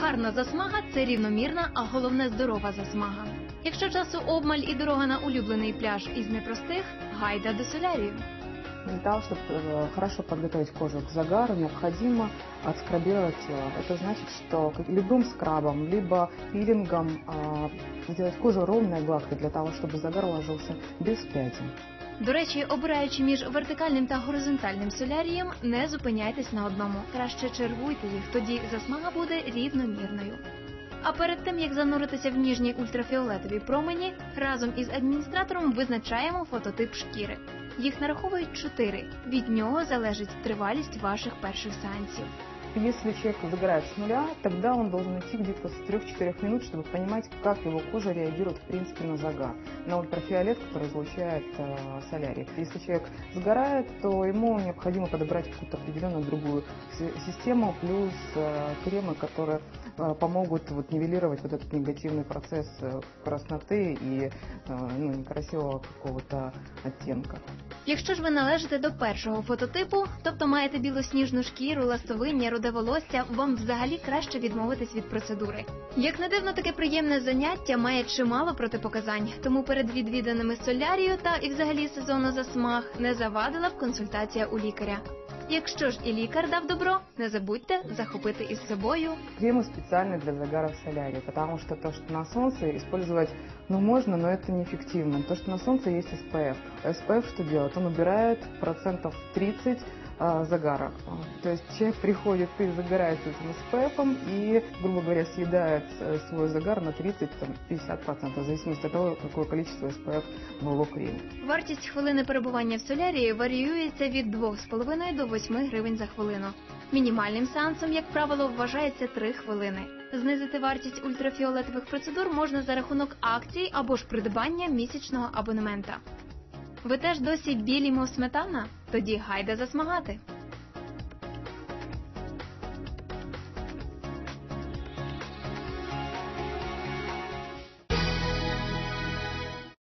Гарна засмага – це рівномірна, а головне – здорова засмага. Якщо часу обмаль і дорога на улюблений пляж із непростих, гайда до солярію. Для того, чтобы хорошо подготовить кожу к загару, необходимо отскрабировать тело. Это значит, что любым скрабом, либо пилингом сделать кожу ровной и гладкой, для того, чтобы загар ложился без пятен. До речі, обираючи між вертикальним та горизонтальним солярієм, не зупиняйтесь на одному. Краще чергуйте їх, тоді засмага буде рівномірною. А перед тим, як зануритися в ніжні ультрафіолетові промені, разом із адміністратором визначаємо фототип шкіри. Їх нараховують 4. Від нього залежить тривалість ваших перших сеансів. Если человек загорает с нуля, тогда он должен идти где-то с 3-4 минут, чтобы понимать, как его кожа реагирует, в принципе, на загар, на ультрафиолет, который излучает солярий. Если человек сгорает, то ему необходимо подобрать какую-то определенную другую систему, плюс кремы, которые помогут нивелировать этот негативный процесс красноты и некрасивого какого-то оттенка. Якщо ж ви належите до першого фототипу, тобто маєте білосніжну шкіру, ластовиння, руде волосся, вам взагалі краще відмовитись від процедури. Як не дивно, таке приємне заняття має чимало протипоказань, тому перед відвіданими солярію та і взагалі сезону засмаг не завадила б консультація у лікаря. Якщо ж і лікар дав добро, не забудьте захопити із собою кремы специально для загара в солярии, потому что то, что на солнце использовать, можно, но это неэффективно. То, что на солнце есть SPF. SPF что делает? Он убирает 30% загара. То есть человек приходит и загорает этим SPF и, грубо говоря, съедает свой загар на 30-50%, в зависимости от того, какое количество SPF в его креме. Вартість хвилини перебування в солярії варіюється від 2,5 до 8 гривень за хвилину. Мінімальним сеансом, як правило, вважається 3 хвилини. Знизити вартість ультрафіолетових процедур можна за рахунок акцій або ж придбання місячного абонемента. Ви теж досі білі, мов сметана? Тоді гайда засмагати!